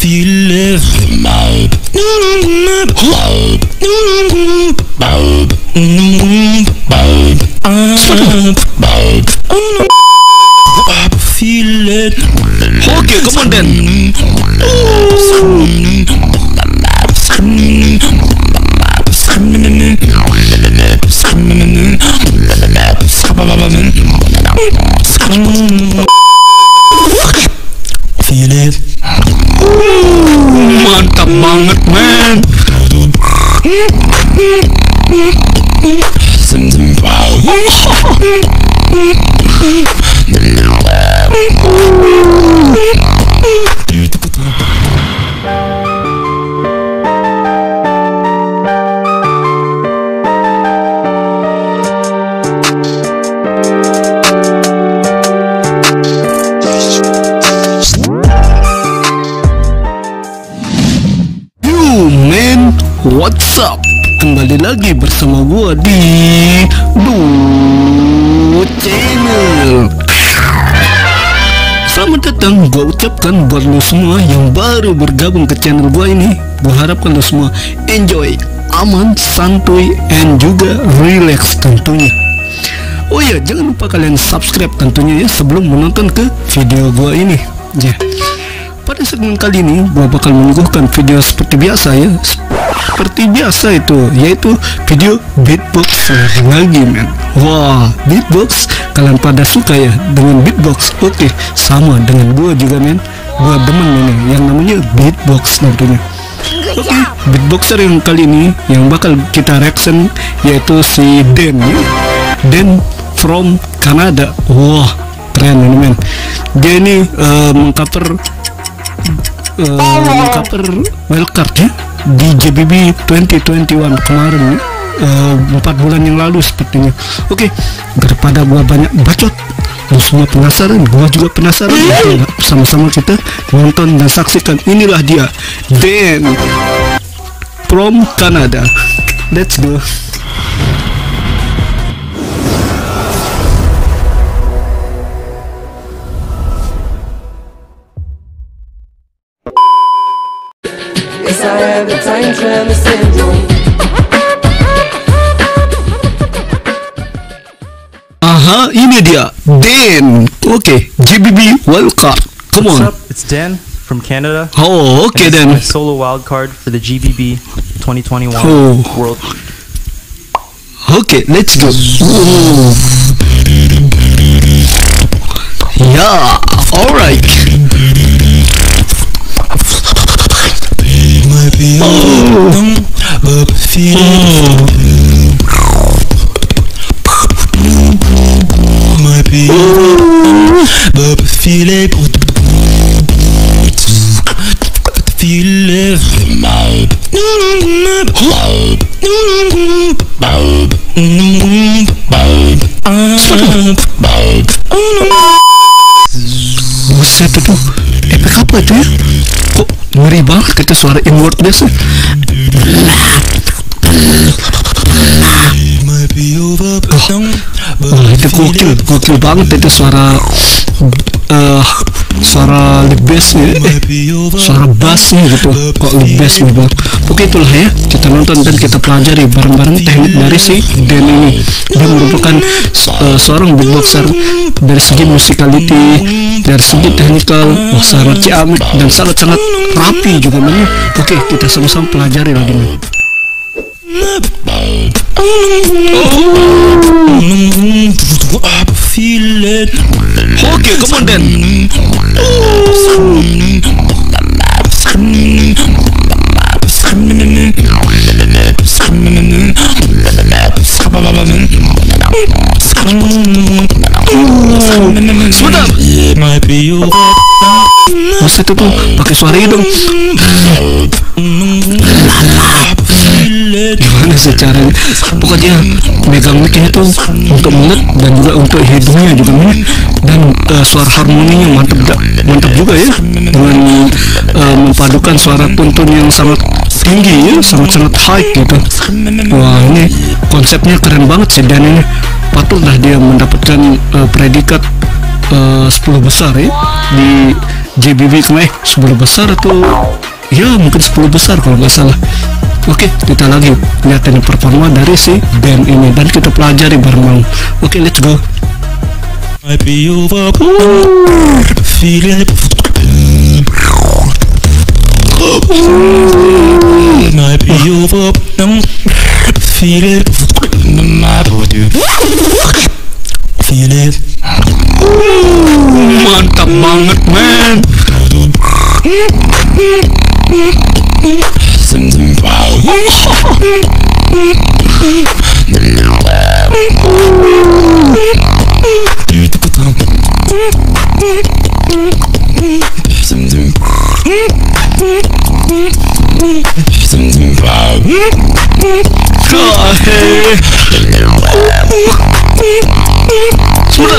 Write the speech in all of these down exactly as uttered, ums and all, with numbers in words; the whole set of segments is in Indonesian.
feel it. Feel it. Okay, come on then. Feel it. Mantap banget, man. What's up? Kembali lagi bersama gua di Du Channel. Selamat datang, gua ucapkan buat lo semua yang baru bergabung ke channel gua ini. Gua harapkan lo semua enjoy, aman, santuy, and juga relax tentunya. Oh iya, jangan lupa kalian subscribe tentunya ya sebelum menonton ke video gua ini. Ya. Pada segmen kali ini gua bakal menyuguhkan video seperti biasa ya. Seperti biasa itu, yaitu video beatbox lagi, men. Wah, beatbox, kalian pada suka ya dengan beatbox? Oke, sama dengan gua juga, men. Gua demen ini yang namanya beatbox tentunya. Oke, beatboxer yang kali ini yang bakal kita reaction yaitu si Dan ya. Dan from Canada. Wah, keren ini, men. Dia ini uh, mengcover uh, mengcover wildcard ya di J B B dua ribu dua puluh satu kemarin, empat uh, bulan yang lalu sepertinya. Oke, daripada gua banyak bacot, lu semua penasaran, gua juga penasaran. Sama-sama kita nonton dan saksikan. Inilah dia, Dan from Canada. Let's go. I have the time travel syndrome. Aha, ini dia Dan. Oke, okay, J B B wildcard. Come on. What's up? It's Dan from Canada. Oh, oke, okay, Dan. My solo wildcard for the G B B twenty twenty-one oh. World. Oke, okay, let's go. Yeah, alright. Oh. But feel it. Might be but feel it. Feel it. Buset itu, efek apa itu ya? Kok ngeri banget kita suara inward biasa. Oh, oh, itu gokil, gokil banget itu suara uh, suara lead bassnya, eh, suara bassnya gitu. Kok lead bass nih bang. Oke, itulah ya, kita nonton dan kita pelajari bareng-bareng teknik dari si Dan ini. Dia merupakan uh, seorang beatboxer dari segi musicality, dari segi technical, oh, sangat ciamik dan sangat-sangat rapi juga, men. Oke, kita sama-sama pelajari lagi, men. Oke, come on, Dan. Sebentar. Masa itu tuh pakai suara hidung. Gimana sih caranya? Pokoknya megang mic-nya itu untuk mulut dan juga untuk hidungnya juga, men. Dan uh, suara harmoninya mantap, mantap juga ya, dengan uh, mempadukan suara tuntun yang sangat tinggi ya, sangat-sangat high gitu. Wah, ini konsepnya keren banget sih, dan ini patutlah dia mendapatkan uh, predikat uh, sepuluh besar ya di J B B kemarin. sepuluh besar atau ya mungkin sepuluh besar kalau nggak salah. Oke, kita lagi lihat ini performa dari si band ini dan kita pelajari bareng. Oke, let's go. Might be over, feeling might be over, feel it, my body, feel it. Mantap banget, man. Sudah.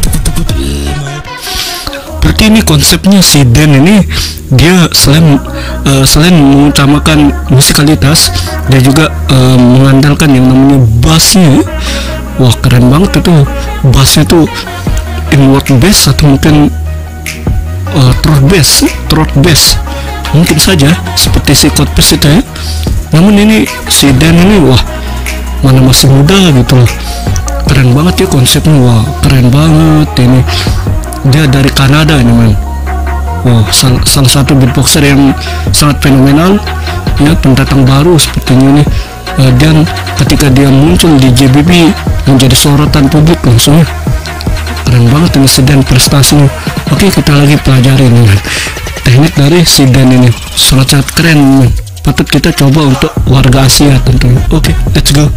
Berarti ini konsepnya si Dan ini, dia selain uh, selain mengutamakan musikalitas, dia juga uh, mengandalkan yang namanya bassnya. Wah, keren banget itu bassnya tuh inward bass atau mungkin uh, throat bass, throat bass mungkin saja seperti si Coldplay itu ya. Namun ini si Dan ini, wah, mana masih muda gitu loh, keren banget ya konsepnya. Wah, keren banget ini. Dia dari Kanada ini, man. Wow, sal salah satu beatboxer yang sangat fenomenal ya, pendatang baru sepertinya ini. Uh, dan ketika dia muncul di J B B menjadi sorotan publik langsung. Keren banget ini si Dan prestasinya. Oke, kita lagi pelajari ini, man. Teknik dari si Dan ini sangat-sangat keren, man. Patut kita coba untuk warga Asia tentunya. Oke, let's go.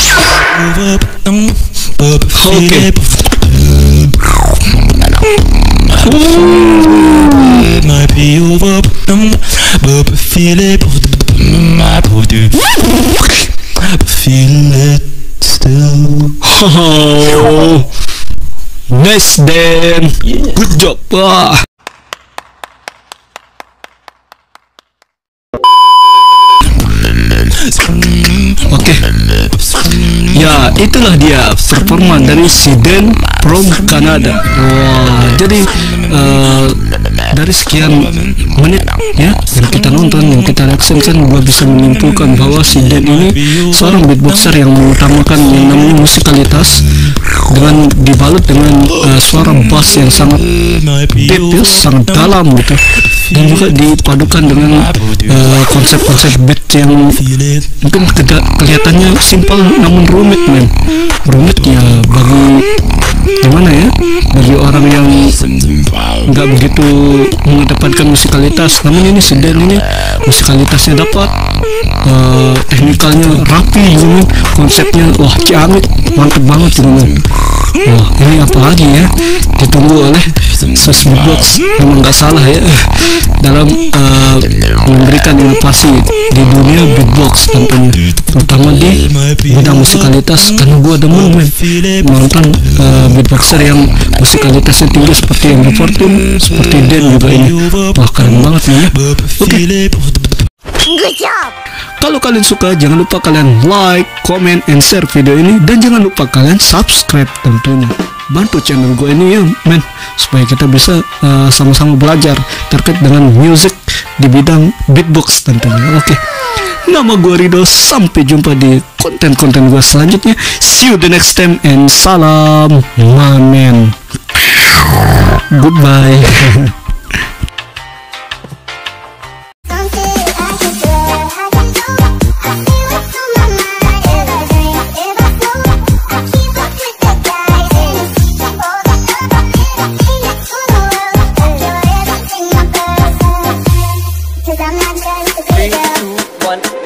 Oke. Might be over, but feel it, my body, feel it still. Oh, nice Dan, good job. Wah. Oke, ya itulah dia performa dari si Dan from Kanada. Wah, jadi uh, dari sekian menit ya yang kita nonton, yang kita reaction, kan gua bisa menyimpulkan bahwa si Dan ini seorang beatboxer yang mengutamakan yang namanya musikalitas dengan dibalut dengan uh, suara bass yang sangat deep ya, sangat dalam gitu, dan juga dipadukan dengan konsep-konsep uh, beat yang mungkin kelihatannya simpel namun rumit, men. Rumit ya bagi gimana ya, bagi orang yang nggak begitu mengedepankan musikalitas. Namun ini si Dan ini musikalitasnya dapat, uh, teknikalnya rapi gitu, men. Konsepnya wah ciamik, mantep banget gitu, men. Wah, ini apa lagi ya ditunggu oleh Sus Beatbox, memang nggak salah ya dalam uh, memberikan inovasi di dunia beatbox tentunya, terutama di bidang musikalitas, karena gua demen, men, nonton uh, beatboxer yang musikalitasnya tinggi seperti yang di Fortune, seperti Dan juga ini. Wah, keren banget nih ya. Oke, good job. Kalau kalian suka, jangan lupa kalian like, comment, and share video ini, dan jangan lupa kalian subscribe tentunya. Bantu channel gue ini ya, men, supaya kita bisa sama-sama uh, belajar terkait dengan music di bidang beatbox tentunya. Oke, nama gue Rido, sampai jumpa di konten-konten gue selanjutnya. See you the next time and salam mamen. Goodbye. Three, two, one.